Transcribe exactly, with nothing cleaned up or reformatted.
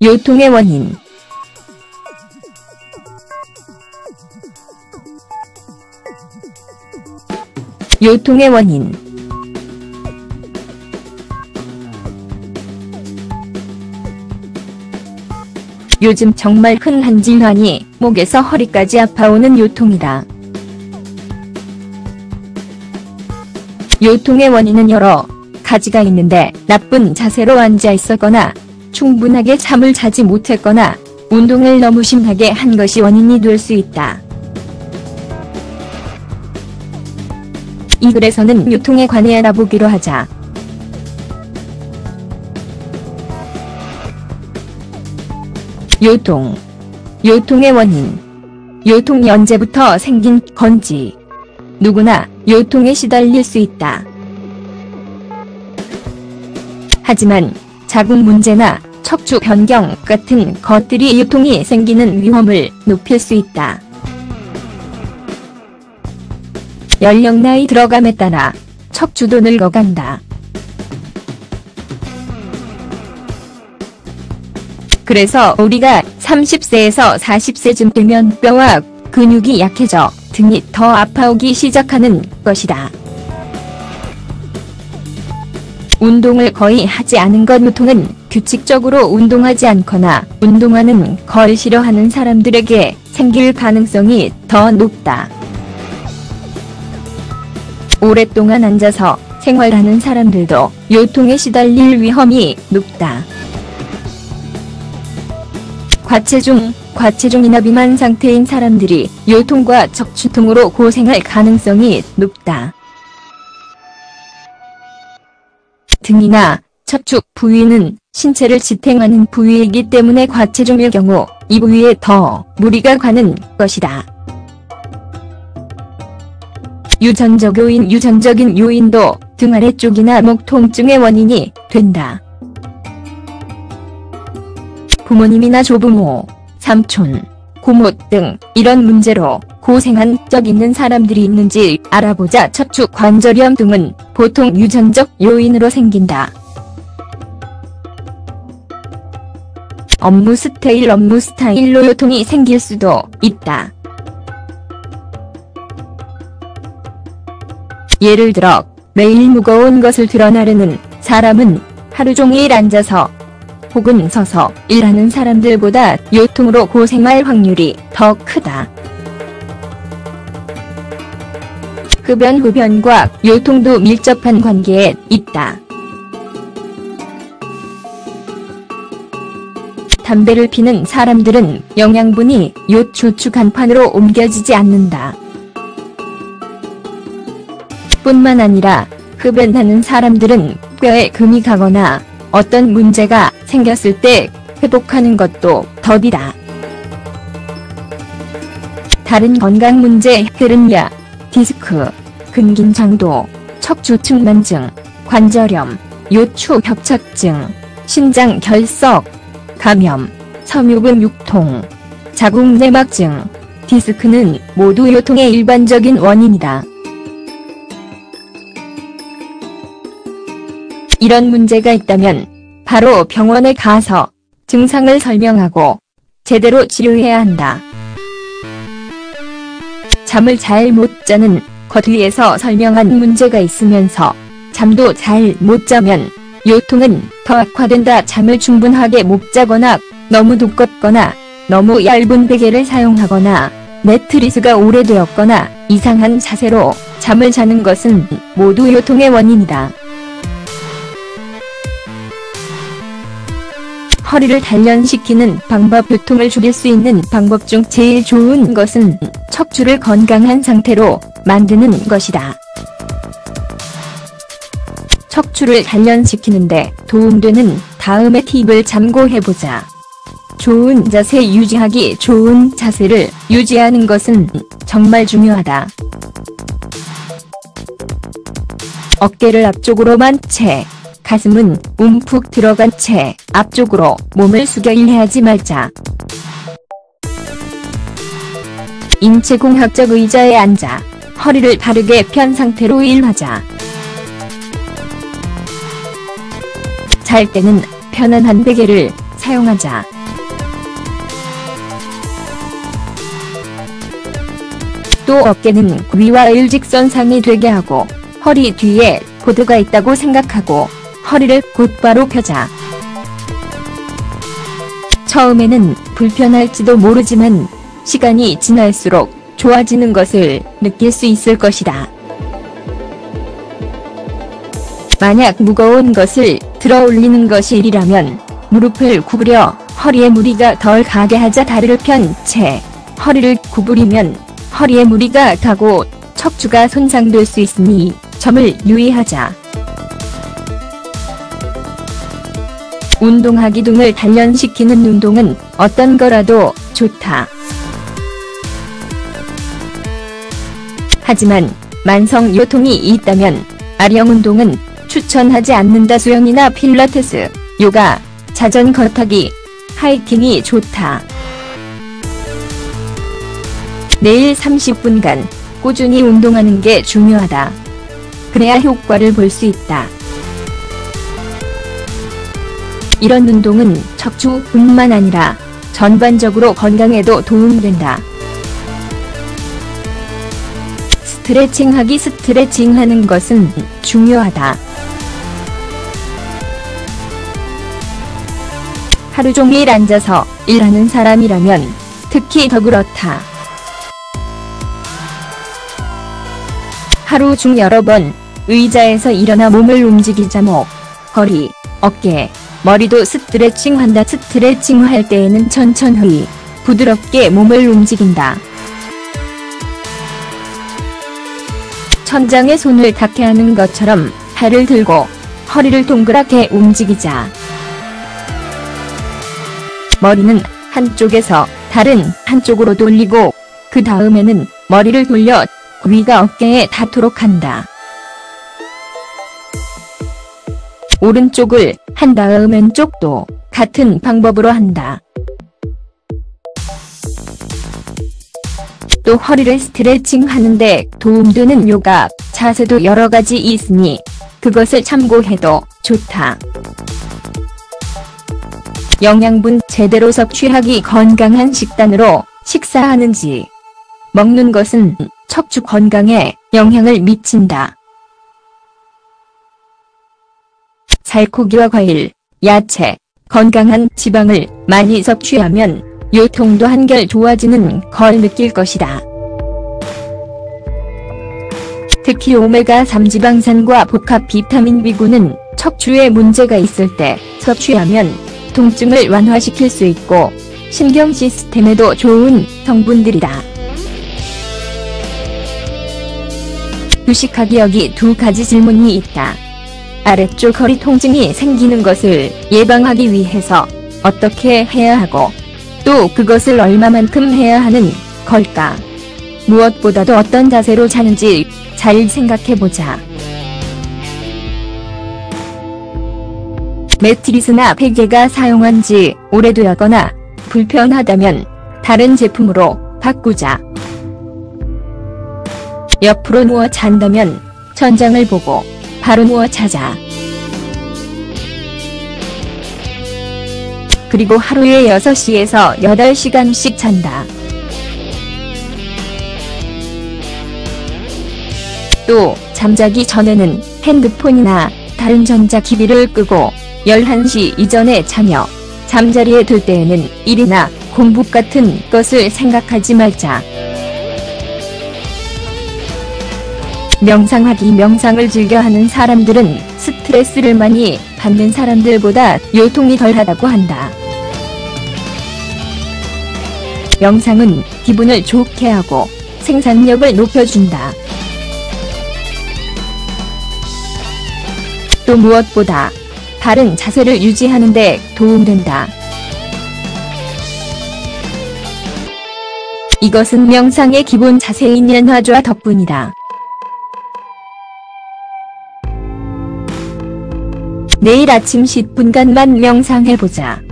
요통의 원인. 요통의 원인. 요즘 정말 흔한 질환이 목에서 허리까지 아파오는 요통이다. 요통의 원인은 여러 가지가 있는데 나쁜 자세로 앉아 있었거나 충분하게 잠을 자지 못했거나 운동을 너무 심하게 한 것이 원인이 될 수 있다. 이 글에서는 요통에 관해 알아보기로 하자. 요통. 요통의 원인. 요통이 언제부터 생긴 건지. 누구나 요통에 시달릴 수 있다. 하지만 자궁 문제나 척추 변경 같은 것들이 요통이 생기는 위험을 높일 수 있다. 연령 나이 들어감에 따라 척추도 늙어간다. 그래서 우리가 삼십 세에서 사십 세쯤 되면 뼈와 근육이 약해져 등이 더 아파오기 시작하는 것이다. 운동을 거의 하지 않은 것. 요통은 규칙적으로 운동하지 않거나 운동하는 걸 싫어하는 사람들에게 생길 가능성이 더 높다. 오랫동안 앉아서 생활하는 사람들도 요통에 시달릴 위험이 높다. 과체중, 과체중이나 비만 상태인 사람들이 요통과 척추통으로 고생할 가능성이 높다. 등이나 척추 부위는 신체를 지탱하는 부위이기 때문에 과체중일 경우 이 부위에 더 무리가 가는 것이다. 유전적 요인. 유전적인 요인도 등 아래쪽이나 목 통증의 원인이 된다. 부모님이나 조부모, 삼촌, 고모 등 이런 문제로 고생한 적 있는 사람들이 있는지 알아보자. 척추 관절염 등은 보통 유전적 요인으로 생긴다. 업무 스타일. 업무 스타일로 요통이 생길 수도 있다. 예를 들어 매일 무거운 것을 들어 나르는 사람은 하루 종일 앉아서 혹은 서서 일하는 사람들보다 요통으로 고생할 확률이 더 크다. 흡연. 흡연과 요통도 밀접한 관계에 있다. 담배를 피는 사람들은 영양분이 요추추 간판으로 옮겨지지 않는다. 뿐만 아니라 흡연하는 사람들은 뼈에 금이 가거나 어떤 문제가 생겼을 때 회복하는 것도 더디다. 다른 건강 문제. 헤르니아, 디스크, 근긴장도, 척추측만증, 관절염, 요추 협착증, 신장 결석, 감염, 섬유근 육통, 자궁 내막증, 디스크는 모두 요통의 일반적인 원인이다. 이런 문제가 있다면 바로 병원에 가서 증상을 설명하고 제대로 치료해야 한다. 잠을 잘 못 자는 것. 위에서 설명한 문제가 있으면서 잠도 잘 못 자면 요통은 더 악화된다. 잠을 충분하게 못 자거나 너무 두껍거나 너무 얇은 베개를 사용하거나 매트리스가 오래되었거나 이상한 자세로 잠을 자는 것은 모두 요통의 원인이다. 허리를 단련시키는 방법. 요통을 줄일 수 있는 방법 중 제일 좋은 것은 척추를 건강한 상태로 만드는 것이다. 척추를 단련시키는데 도움되는 다음의 팁을 참고해보자. 좋은 자세 유지하기. 좋은 자세를 유지하는 것은 정말 중요하다. 어깨를 앞쪽으로만 채, 가슴은 움푹 들어간 채 앞쪽으로 몸을 숙여 일하지 말자. 인체공학적 의자에 앉아 허리를 바르게 편 상태로 일하자. 잘 때는 편안한 베개를 사용하자. 또 어깨는 위와 일직선상이 되게 하고 허리 뒤에 보드가 있다고 생각하고 허리를 곧바로 펴자. 처음에는 불편할지도 모르지만 시간이 지날수록 좋아지는 것을 느낄 수 있을 것이다. 만약 무거운 것을 들어 올리는 것이 일이라면 무릎을 구부려 허리에 무리가 덜 가게 하자. 다리를 편 채 허리를 구부리면 허리에 무리가 가고 척추가 손상될 수 있으니 이 점을 유의하자. 운동하기 등을 단련시키는 운동은 어떤 거라도 좋다. 하지만 만성 요통이 있다면 아령 운동은 추천하지 않는다. 수영이나 필라테스, 요가, 자전거 타기, 하이킹이 좋다. 매일 삼십 분간 꾸준히 운동하는 게 중요하다. 그래야 효과를 볼 수 있다. 이런 운동은 척추뿐만 아니라 전반적으로 건강에도 도움된다. 스트레칭하기. 스트레칭하는 것은 중요하다. 하루 종일 앉아서 일하는 사람이라면 특히 더 그렇다. 하루 중 여러 번 의자에서 일어나 몸을 움직이자. 목, 허리, 어깨, 머리도 스트레칭한다. 스트레칭할 때에는 천천히 부드럽게 몸을 움직인다. 천장에 손을 닿게 하는 것처럼 팔을 들고 허리를 동그랗게 움직이자. 머리는 한쪽에서 다른 한쪽으로 돌리고 그 다음에는 머리를 돌려 위가 어깨에 닿도록 한다. 오른쪽을 한 다음 왼쪽도 같은 방법으로 한다. 또 허리를 스트레칭 하는데 도움되는 요가 자세도 여러 가지 있으니 그것을 참고해도 좋다. 영양분 제대로 섭취하기. 건강한 식단으로 식사하는지 먹는 것은 척추 건강에 영향을 미친다. 살코기와 과일, 야채, 건강한 지방을 많이 섭취하면 요통도 한결 좋아지는 걸 느낄 것이다. 특히 오메가삼 지방산과 복합 비타민 비구는 척추에 문제가 있을 때 섭취하면 통증을 완화시킬 수 있고 신경 시스템에도 좋은 성분들이다. 휴식하기. 여기 두 가지 질문이 있다. 아래쪽 허리 통증이 생기는 것을 예방하기 위해서 어떻게 해야 하고 또 그것을 얼마만큼 해야 하는 걸까? 무엇보다도 어떤 자세로 자는지 잘 생각해보자. 매트리스나 베개가 사용한 지 오래되었거나 불편하다면 다른 제품으로 바꾸자. 옆으로 누워 잔다면 천장을 보고 바로 누워 자자. 그리고 하루에 여섯 시에서 여덟 시간씩 잔다. 또 잠자기 전에는 핸드폰이나 다른 전자기기를 끄고 열한 시 이전에 자며 잠자리에 들 때에는 일이나 공부 같은 것을 생각하지 말자. 명상하기. 명상을 즐겨하는 사람들은 스트레스를 많이 받는 사람들보다 요통이 덜하다고 한다. 명상은 기분을 좋게 하고 생산력을 높여준다. 또 무엇보다 바른 자세를 유지하는 데 도움된다. 이것은 명상의 기본 자세인 연화좌 덕분이다. 내일 아침 십 분간만 명상해보자.